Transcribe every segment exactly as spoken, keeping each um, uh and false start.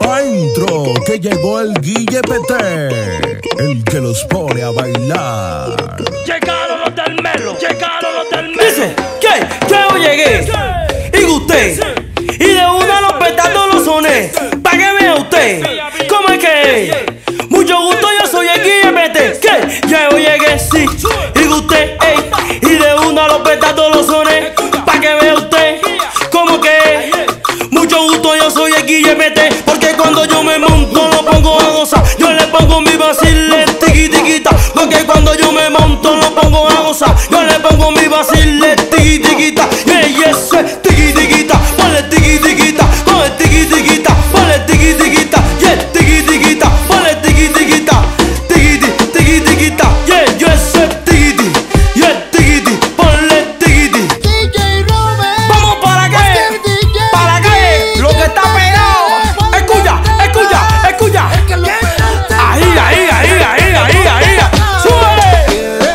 Pa' intro, que llegó el Guille P T, el que los pone a bailar. Llegaron los del Melo, llegaron los del Melo. Dice, ¿qué? ¿Qué yo llegué? Y usted, y de una los petazos los soné. Pa' que vea usted, ¿cómo es que? Mucho gusto, yo soy el Guille P T. ¿Qué? Ya yo llegué, sí. Y usted, ey, y de una los petazos los soné. Pa' que vea usted, ¿cómo que? Mucho gusto, yo soy el Guille P T. Porque cuando yo me monto lo pongo a gozar. Yo le pongo mi vacile, tiqui tiquita. Porque cuando yo me monto lo pongo a gozar. Yo le pongo mi vacile, tiqui tiquita. Y ese tiqui tiquita, ponle tiqui tiquita, ponle tiqui tiquita, ponle tiqui tiquita, yeah, tiqui tiquita, ponle tiqui tiquita, tiqui tiqui tiquita, yeah, yo ese tiqui, yeah, tiqui, ponle tiqui. D J Robert. Vamos para qué, para qué, lo que está pegado. Escucha, escucha, escucha. Ahí, ahí, ahí, ahí, ahí, ahí. Sube.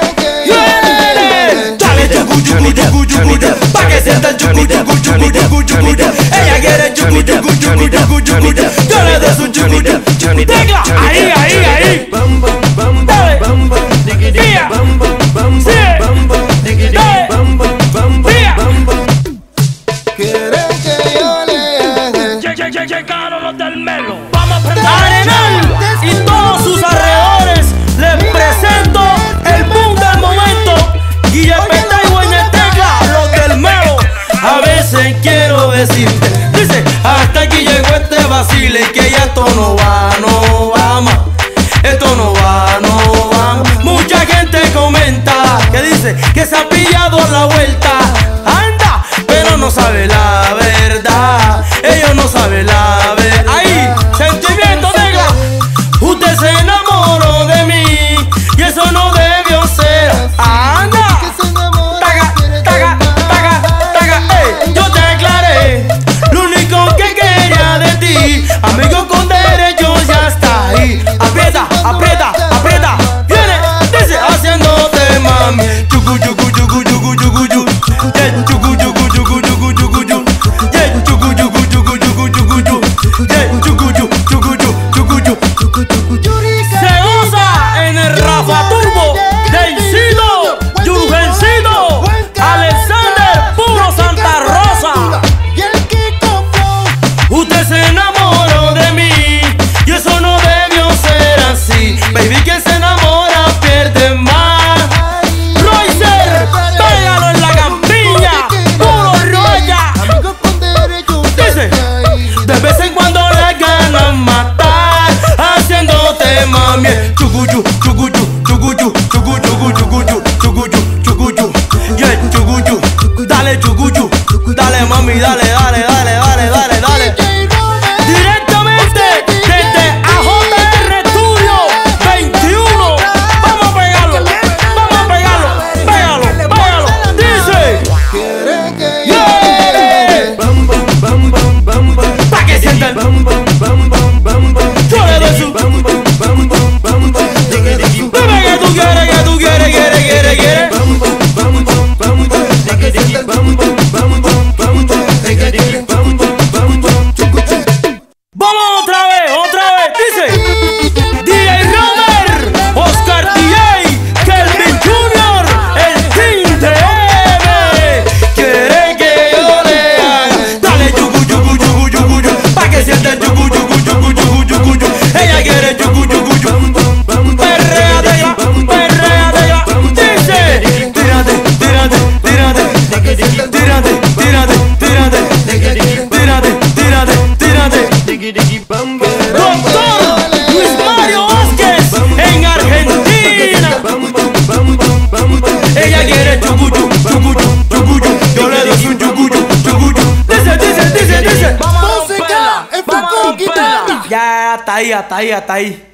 Dale chucu, chucu, chucu, chucu, pa' que sienta el chucu, chucu, chucu, chucu, chucu. Ella quiere chucu, chucu, chucu, chucu, chucu. Yo le doy su chucu, chucu. Tecla, ahí, ahí, ahí. Dale. Vía. Sigue. Dale. Vía. Quiere que yo le Lle- lle- lle- Llegaron los del Melo. Vamos a prender Arenal y todos sus alrededores, les presento el boom del momento. Guille P T y Buena Tecla, los del Melo. A veces quiero decirte, dice, hasta aquí llegó este vacile, que ya esto no va, no va más. Esto no va, no va más. Mucha gente comenta que dice que se ha pillado la vuelta. Anda, pero no sabe la verdad. Ellos no saben la verdad. Ahí, sentimiento negra. Usted se enamoró de mí y eso no debió ser. Anda, taga, taga, taga, taga. Ey, yo te aclaré lo único que quería de ti. Amigo con derechos ya está ahí. Aprieta, aprieta, aprieta. Viene, dice, haciéndote mami. Chucu, chucu, chucu, chucu, chucu, chucu. Yeah, chucu, chucu, chucu, chucu, chucu, chucu. Yeah, chucu, chucu, chucu, chucu, chucu, chucu. Yeah, chucu, chucu, chucu, chucu, chucu. Se goza en el Rafa Turbo, Dencito, Jurgencito, Alexander, puro Santa Rosa. y el Kiko Flow. Usted se enamoró de mí y eso no debió ser así. Baby, que se enamora pierde más. Roycer, pégalo en la campiña, puro roya. Amigos con derechos ya Dice, está ahí. de vez en cuando le ganan matar, haciéndote mami. Chucuchu, chucuchu, chucuchu, chucuchu, chucuchu, chucuchu, chucuchu. Yeah, chucuchu, dale chucuchu, dale mami, dale, dale, dale, dale, dale, dale. D J Robert. Directamente desde A J R Studio veintiuno. Vamos a pegarlo, vamos a pegarlo, pégalo, pégalo. Dice, Quiere que yo yeah. Pa' que sienta el yo le doy su. Dime que tú quieres, que tú quieres, quieres, quieres, quieres. Vamos otra vez, otra vez. Dice D J Robert, Oscar D J, Kelvin Junior, el Team T M. Quiere que yo le haga. Dale chucu, chucu, chucu, chucu, chucu. Pa' que sienta el chucu, chucu, chucu, chucu, chucu, chucu. Ella quiere chucu, chucu, chucu. Perrea de ella, perrea de ella. Dice, tírate, tírate, tírate. Tírate, tírate, tírate. Tírate, tírate, tírate. Doctor Luis Mario Vázquez en Argentina. Ella quiere chucuchu, chucuchu, chucuchu. Yo le doy un chucuchu, chucuchu. Dice, dice, dice, dice. Música, Vamos a enfocó romperla. guitarra. Ya, hasta ahí, hasta ahí, hasta ahí.